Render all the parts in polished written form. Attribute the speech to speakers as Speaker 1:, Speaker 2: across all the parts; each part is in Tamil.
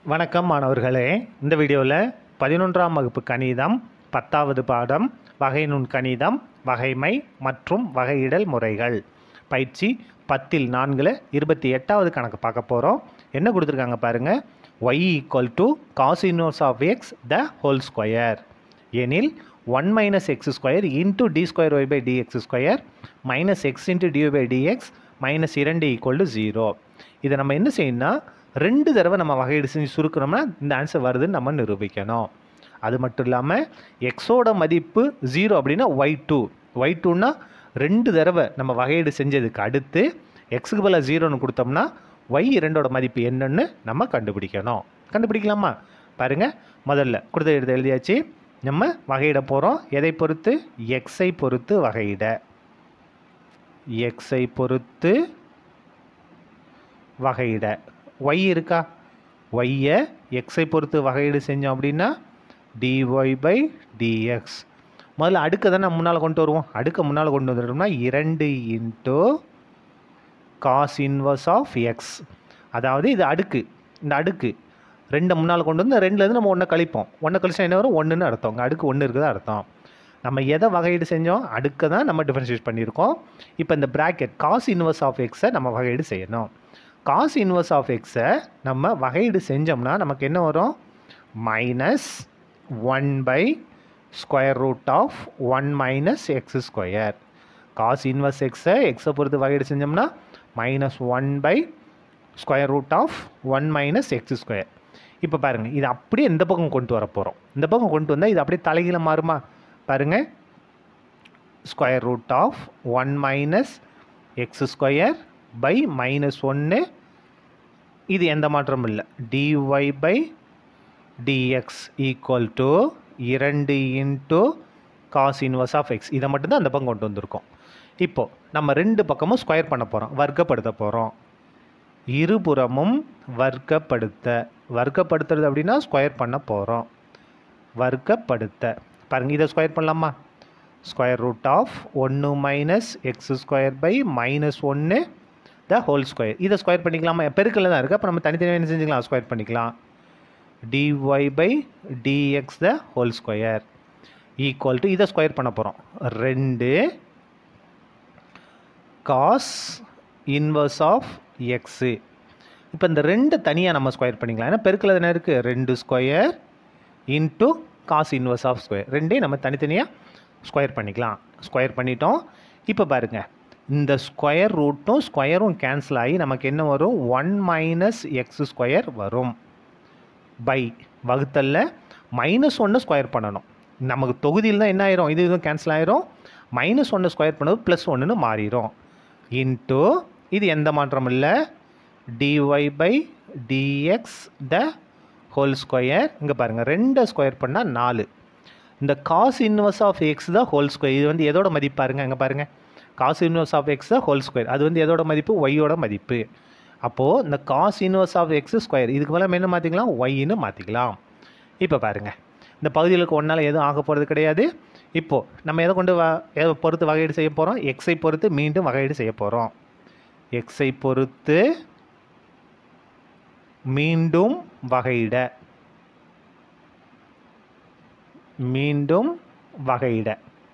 Speaker 1: வணக்கம் மாணவர்களே, இந்த வீடியோவில் 11ஆம் வகுப்பு கணிதம் 10வது பாடம் வகை நுண் கணிதம் வகைமை மற்றும் வகையிடல் முறைகள் பயிற்சி 10ல் 4ல் 28வது கணக்கு பார்க்க போகிறோம். என்ன கொடுத்துருக்காங்க பாருங்கள். y = cos inverse of x the whole square எனில் 1 minus x square into d square y by dx square minus x into dy by dx minus 2 = 0. இதை நம்ம என்ன செய்யணும்னா ரெண்டு தடவை நம்ம வகையீடு செஞ்சு சுருக்கிறோம்னா இந்த ஆன்சர் வருதுன்னு நம்ம நிரூபிக்கணும். அது மட்டும் இல்லாமல் எக்ஸோட மதிப்பு 0 அப்படின்னா y2னா ரெண்டு தடவை நம்ம வகையீடு செஞ்சதுக்கு அடுத்து எக்ஸுக்கு பதிலாக 0ன்னு கொடுத்தோம்னா y2ஓட மதிப்பு என்னன்னு நம்ம கண்டுபிடிக்கணும். கண்டுபிடிக்கலாமா? பாருங்கள், முதல்ல கொடுத்த எழுதியாச்சு. நம்ம வகையிட போகிறோம். எதை பொறுத்து? எக்ஸை பொறுத்து வகையிட. எக்ஸை பொறுத்து வகையிட. y இருக்கா? y-ஐ எக்ஸை பொறுத்து வகையீடு செஞ்சோம் அப்படின்னா dy by dx. முதல்ல அடுக்க தான் நம்ம முன்னால் கொண்டு வருவோம். அடுக்க முன்னால் கொண்டு வந்துட்டோம்னா 2 into cos inverse of x. அதாவது இது அடுக்கு. இந்த அடுக்கு ரெண்டை முன்னால் கொண்டு வந்து ரெண்டுலேருந்து நம்ம ஒன்றை கழிப்போம். ஒன்றை கழிச்சா என்ன வரும்? 1ன்னு அர்த்தம். இங்கே அடுக்கு 1 இருக்குதா அர்த்தம். நம்ம எதை வகையீடு செஞ்சோம்? அடுக்க தான் நம்ம டிஃபரன்ஷியேட் பண்ணியிருக்கோம். இப்போ இந்த ப்ராக்கெட் காஸ் இன்வர்ஸ் ஆஃப் எக்ஸை நம்ம வகையீடு செய்யணும். காஸ் இன்வர்ஸ் ஆஃப் எக்ஸை நம்ம வகையீடு செஞ்சோம்னா நமக்கு என்ன வரும்? Minus 1 by square root of 1 minus x square. Cos inverse எக்ஸை எக்ஸை பொறுத்து வகையீடு செஞ்சோம்னா minus 1 by square root of 1 minus x square. இப்போ பாருங்கள், இது அப்படியே இந்த பக்கம் கொண்டு வர போகிறோம். இந்த பக்கம் கொண்டு வந்தால் இது அப்படியே தலைகீழ மாறுமா? பாருங்கள், square root of 1 minus x square by minus 1. இது எந்த மாற்றமும் இல்லை. dy by dx equal to 2 into cos inverse of x. இதை மட்டும்தான் அந்த பக்கம் கொண்டு வந்திருக்கோம். இப்போது நம்ம ரெண்டு பக்கமும் ஸ்கொயர் பண்ண போகிறோம், வர்க்கப்படுத்த போகிறோம். இருபுறமும் வர்க்கப்படுத்துறது அப்படின்னா ஸ்கொயர் பண்ண போகிறோம். வர்க்கப்படுத்த. பாருங்கள், இதை ஸ்கொயர் பண்ணலாமா? Square root of 1 minus x square by minus 1 the whole square. இதை ஸ்கொயர் பண்ணிக்கலாமா? பெருக்கில் தான் இருக்குது. அப்போ நம்ம தனித்தனியாக என்ன செஞ்சுக்கலாம்? ஸ்கொயர் பண்ணிக்கலாம். dy by dx the whole square equal to, இதை ஸ்கொயர் பண்ண போகிறோம், 2 காஸ் இன்வர்ஸ் ஆஃப் எக்ஸு. இப்போ இந்த ரெண்டு தனியாக நம்ம ஸ்கொயர் பண்ணிக்கலாம். ஏன்னா பெருக்கில் தானே இருக்குது. 2 square into cos inverse of square. ரெண்டையும் நம்ம தனித்தனியாக ஸ்கொயர் பண்ணிக்கலாம். ஸ்கொயர் பண்ணிட்டோம். இப்போ பாருங்கள், இந்த ஸ்கொயர் ரூட்டும் ஸ்கொயரும் கேன்சல் ஆகி நமக்கு என்ன வரும்? 1 மைனஸ் எக்ஸ் ஸ்கொயர் வரும். பை வகுத்தல்ல மைனஸ் 1 ஸ்கொயர் பண்ணணும். நமக்கு தொகுதியில் தான் என்ன ஆயிரும்? இதுவும் கேன்சல் ஆயிரும். மைனஸ் 1 ஸ்கொயர் பண்ணது ப்ளஸ் 1ன்னு மாறிடும். இன்ட்டு இது எந்த மாற்றம் இல்லை, dy by dx the whole square. இங்கே பாருங்கள், 2 ஸ்கொயர் பண்ணால் 4. இந்த cos inverse of x the whole square. இது வந்து எதோட மதிப்பு பாருங்கள். இங்கே பாருங்கள், cos inverse of x the whole square. அது வந்து எதோட மதிப்பு? ஒய்யோட மதிப்பு. அப்போது இந்த cos inverse of x square இதுக்கு மேலே என்ன மாற்றிக்கலாம்? ஒய்ன்னு மாற்றிக்கலாம். இப்போ பாருங்கள், இந்த பகுதிகளுக்கு ஒன்றால் எதுவும் ஆக போகிறது கிடையாது. இப்போது நம்ம எதை கொண்டு எதை பொறுத்து வகையீடு செய்ய போகிறோம்? எக்ஸை பொறுத்து மீண்டும் வகையீடு செய்ய போகிறோம். எக்ஸை பொறுத்து மீண்டும் வகையிட. மீண்டும் வகையிட.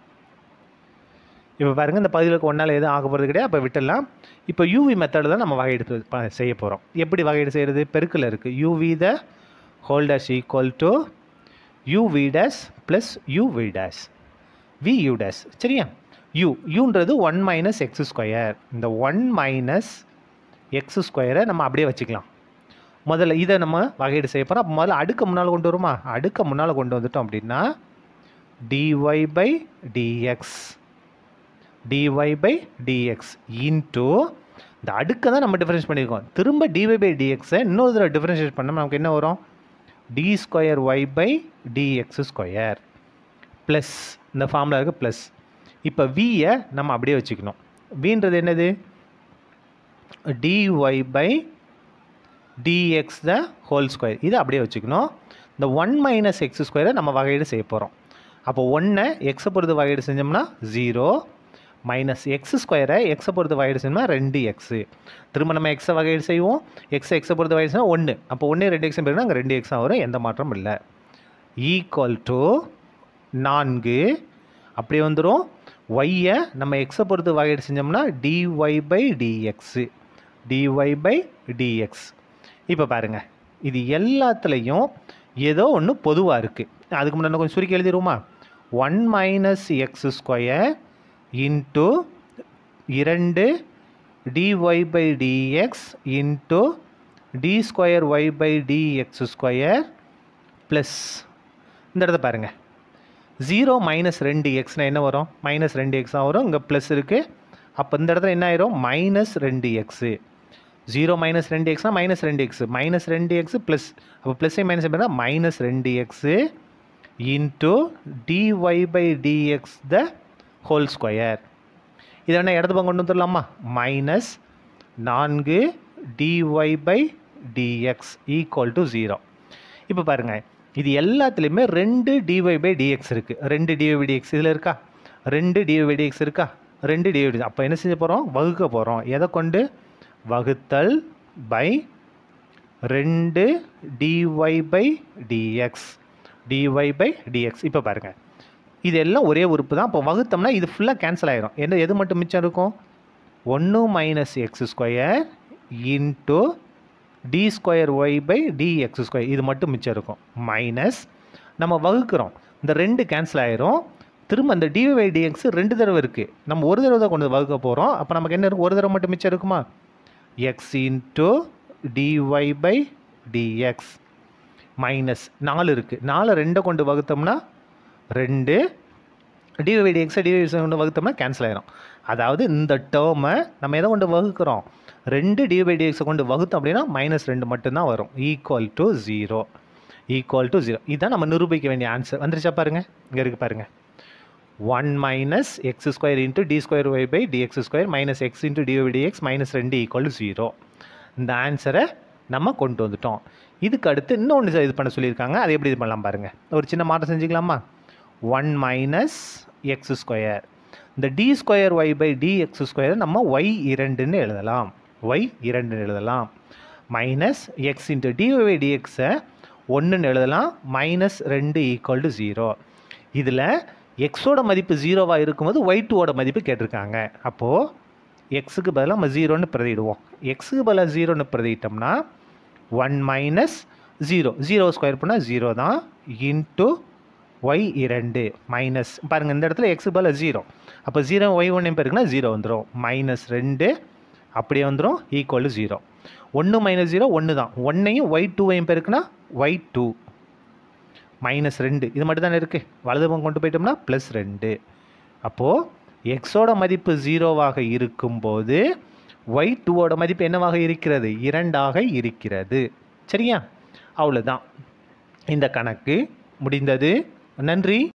Speaker 1: இப்போ பாருங்கள், இந்த பகுதிகளுக்கு ஒன்றால் எதுவும் ஆக போகிறது கிடையாது. அப்போ விட்டுடலாம். இப்போ யூவி மெத்தடில் தான் நம்ம வகையீடு செய்ய போகிறோம். எப்படி வகையீடு செய்கிறது? பெருக்கில் இருக்குது. U v the whole dash equal to u v dash plus u v dash v u dash. சரியா? யூன்றது 1 மைனஸ் எக்ஸ் ஸ்கொயர். இந்த 1 மைனஸ் எக்ஸ் ஸ்கொயரை நம்ம அப்படியே வச்சுக்கலாம். முதல்ல இதை நம்ம வகையீடு செய்ய போகிறோம். அப்போ முதல்ல அடுக்க முன்னால் கொண்டு வருமா? அடுக்க முன்னால் கொண்டு வந்துட்டோம் அப்படின்னா dy by dx dy by dx into இந்த அடுக்க தான் நம்ம டிஃபரன்ஷியேட் பண்ணியிருக்கோம். திரும்ப dy பை dxஐ இன்னொரு தடவை டிஃபரன்ஷியேட் பண்ணோம். நமக்கு என்ன வரும்? d square y by dx square plus இந்த ஃபார்முலா இருக்குது ப்ளஸ். இப்போ வியை நம்ம அப்படியே வச்சுக்கணும். வின்றது என்னது? dy by dx the whole square. இதை அப்படியே வச்சுக்கணும். இந்த 1 மைனஸ் எக்ஸ் ஸ்கொயரை நம்ம வகையீடு செய்ய போகிறோம். அப்போ 1ஐ எக்ஸை பொறுத்து வகையீடு செஞ்சோம்னா 0 மைனஸ் எக்ஸ் ஸ்கொயரை எக்ஸை பொறுத்து வகையீடு செய்யணும்னா 2x. திரும்ப நம்ம எக்ஸை வகையீடு செய்வோம். எக்ஸை பொறுத்து வகையீடு செய்யணும் 1. அப்போ 1 2x பிறகு அங்கே 2x வரும், எந்த மாற்றமும் இல்லை. Equal to 4. அப்படியே வந்துடும். ஒய்யை நம்ம எக்ஸை பொறுத்து வகையீடு செஞ்சோம்னா dy by d x. dy by d x. இப்போ பாருங்கள், இது எல்லாத்துலேயும் ஏதோ ஒன்று பொதுவாக இருக்குது. அதுக்கு முன்னாடி கொஞ்சம் சுருக்கி எழுதிடுவோமா? 1 minus x square into 2 dy by d x into d square y by d x square plus இந்த இடத்த பாருங்கள், 0 மைனஸ் 2x என்ன வரும்? மைனஸ் 2x வரும். இங்கே ப்ளஸ் இருக்குது. அப்போ இந்த இடத்துல என்ன ஆயிரும்? Minus 2x. 0 மைனஸ் 2xனா minus 2x. Minus 2x plus, அப்போ ப்ளஸ்ஸே மைனஸ் பண்ணால் minus 2x into dy by d x the whole square. இதை என்ன இடத்து பக்கம் கொண்டு வந்துடலாமா? Minus 4 dy by d x equal to 0. இப்போ பாருங்கள், இது எல்லாத்துலேயுமே 2 dy பை டிஎக்ஸ் இருக்குது. 2 dy பை டிஎக்ஸ் இதில் இருக்கா? 2 dy பை டிஎக்ஸ் இருக்கா? 2 dy பை. அப்போ என்ன செய்ய போகிறோம்? வகுக்க போகிறோம். எதை கொண்டு? வகுத்தல் by 2 dy by d x. dy by d x. இப்போ பாருங்கள், இது எல்லாம் ஒரே உறுப்பு தான். அப்போ வகுத்தோம்னா இது ஃபுல்லாக கேன்சல் ஆகிரும். என்ன எது மட்டும் மிச்சம் இருக்கும்? 1 minus x square into d square y by d x square, இது மட்டும் மிச்சம் இருக்கும். மைனஸ் நம்ம வகுக்கிறோம், இந்த 2 கேன்சல் ஆகிரும். திரும்ப அந்த dy பை டிஎக்ஸ் 2 தடவை இருக்குது. நம்ம ஒரு தடவை தான் கொண்டு வகுக்க போகிறோம். அப்போ நமக்கு என்ன இருக்கும்? ஒரு தடவை மட்டும் மிச்சம் இருக்குமா? X into dy by d x minus 4 இருக்குது. 4 2 கொண்டு வகுத்தோம்னா 2 dy பை டிஎக்ஸை dy கொண்டு வகுத்தோம்னா கேன்சல் ஆகிரும். அதாவது இந்த டேர்மை நம்ம எதை கொண்டு வகுக்கிறோம்? 2 dy பை டிஎக்ஸை கொண்டு வகுத்தோம் அப்படின்னா மைனஸ் 2 மட்டும்தான் வரும். Equal to 0. Equal to 0. இதுதான் நம்ம நிரூபிக்க வேண்டிய ஆன்சர். வந்துருச்சா பாருங்கள்? இங்கே இருக்குது பாருங்கள். 1 minus x square into d square y by d x square minus x into dy by d x minus 2 equal to 0. இந்த ஆன்சரை நம்ம கொண்டு வந்துட்டோம். இதுக்கு அடுத்து இன்னொன்று இது பண்ண சொல்லியிருக்காங்க. அது எப்படி இது பண்ணலாம் பாருங்கள். ஒரு சின்ன மாற்றம் செஞ்சுக்கலாமா? 1 மைனஸ் எக்ஸ் ஸ்கொயர், இந்த d square y by d x square நம்ம y2ன்னு எழுதலாம். y2ன்னு எழுதலாம். Minus x into dy by டிஎக்ஸை 1ன்னு எழுதலாம். Minus 2 equal to 0. இதில் எக்ஸோட மதிப்பு 0வாக இருக்கும்போது y2ஓட மதிப்பு கேட்டிருக்காங்க. அப்போது எக்ஸுக்கு பதிலாக நம்ம 0ன்னு பிரதிடுவோம். எக்ஸுக்கு பதிலாக 0ன்னு பிரதிட்டோம்னா 1 மைனஸ் 0 ஸ்கொயர் பண்ணால் 0 தான் இன்ட்டு y2 மைனஸ் பாருங்கள், இந்த இடத்துல எக்ஸுக்கு பதிலாக 0. அப்போ 0 y1 பேருக்குன்னா 0 வந்துடும். மைனஸ் 2 அப்படியே வந்துடும் ஈக்குவல் டு 0. 1 மைனஸ் 0 1 தான். 1ஐயும் y2ஐயும் பேருக்குன்னா y2 மைனஸ் 2 இது மட்டும் தானே இருக்குது. வலது பக்கம் கொண்டு போயிட்டோம்னா ப்ளஸ் 2. அப்போது எக்ஸோட மதிப்பு 0வாக இருக்கும்போது y2ஓட மதிப்பு என்னவாக இருக்கிறது? 2ஆக இருக்கிறது. சரியா? அவ்வளோதான், இந்த கணக்கு முடிந்தது. நன்றி.